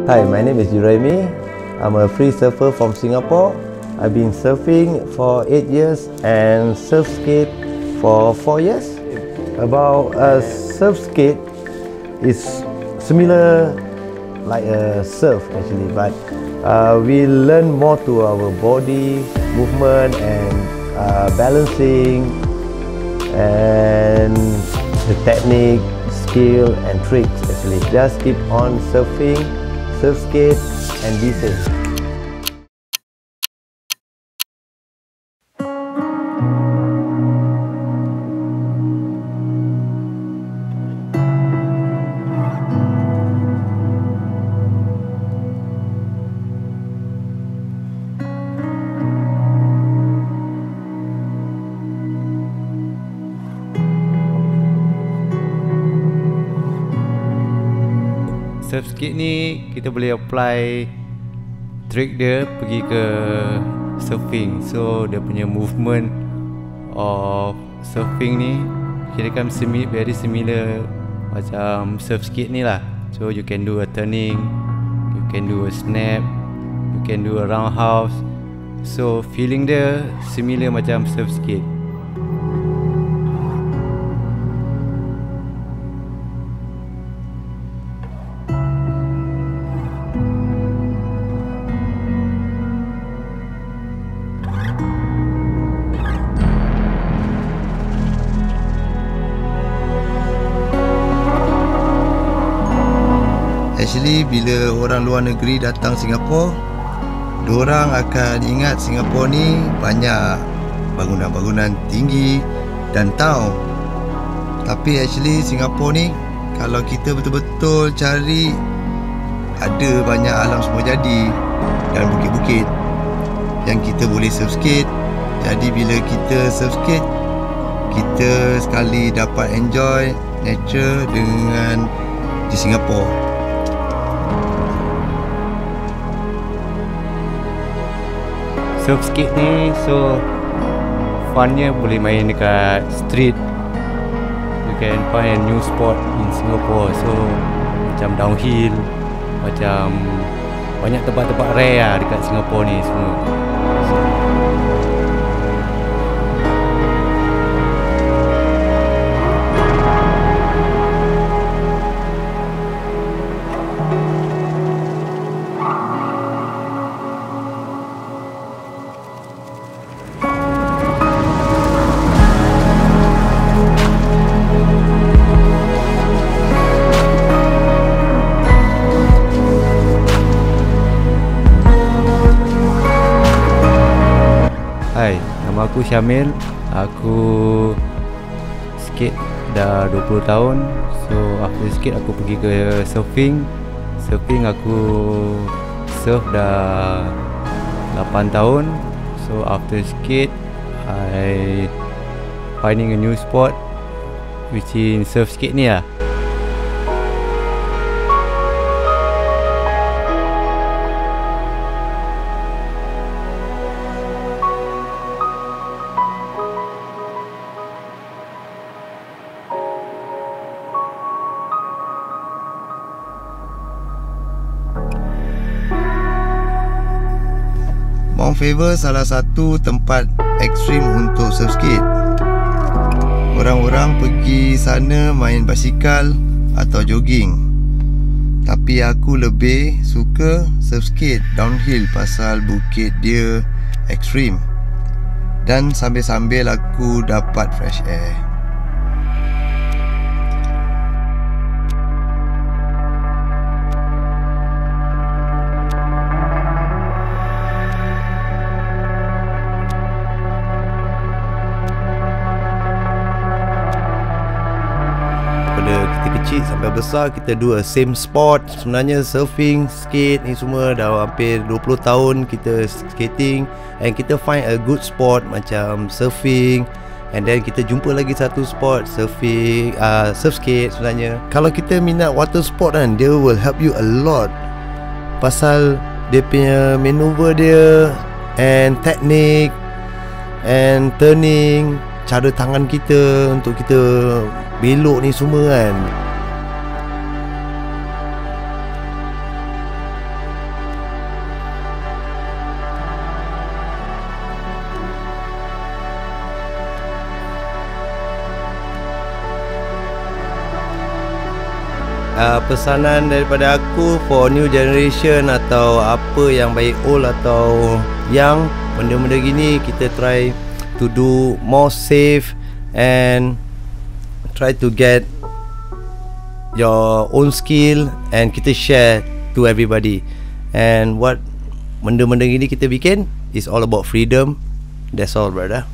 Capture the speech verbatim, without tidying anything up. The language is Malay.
Hi, my name is Jeremy. I'm a free surfer from Singapore. I've been surfing for eight years and surf skate for four years. About a surf skate is similar like a surf actually, but uh, we learn more to our body movement and uh, balancing and the technique, skill and tricks actually. Just keep on surfing, surf skate and be safe. Surf skate ni kita boleh apply trick dia pergi ke surfing. So dia punya movement of surfing ni kirakan semi, very similar macam surf skate ni lah. So you can do a turning, you can do a snap, you can do a roundhouse. So feeling dia similar macam surf skate. Actually, bila orang luar negeri datang Singapura, diorang akan ingat Singapura ni banyak bangunan-bangunan tinggi dan town. Tapi actually Singapura ni kalau kita betul-betul cari, ada banyak alam semua jadi dan bukit-bukit yang kita boleh surf skate. Jadi bila kita surf skate, kita sekali dapat enjoy nature dengan di Singapura. Surf skate ni so funnya boleh main dekat street. You can find a new spot in Singapore. So macam downhill, macam banyak tempat-tempat rare lah dekat Singapore ni semua. So, hai, nama aku Syamil. Aku skate dah dua puluh tahun. So after skate aku pergi ke surfing. Surfing aku surf dah lapan tahun. So after skate I finding a new spot which in surf skate ni lah. Mount Faber salah satu tempat ekstrim untuk surf skate. Orang-orang pergi sana main basikal atau jogging. Tapi aku lebih suka surf skate downhill pasal bukit dia ekstrim. Dan sambil-sambil aku dapat fresh air. Daripada kita kecil sampai besar, kita do a same sport. Sebenarnya surfing, skate ni semua dah hampir dua puluh tahun kita skating. And kita find a good sport macam surfing. And then kita jumpa lagi satu sport surfing, uh, surf skate sebenarnya. Kalau kita minat water sport kan, dia will help you a lot. Pasal dia punya maneuver dia and technique and turning, cara tangan kita untuk kita belok ni semua kan. uh, pesanan daripada aku for new generation atau apa yang baik old atau young, benda-benda gini kita try to do more safe and try to get your own skill and kita share to everybody. And what benda-benda gini kita bikin is all about freedom. That's all, brother.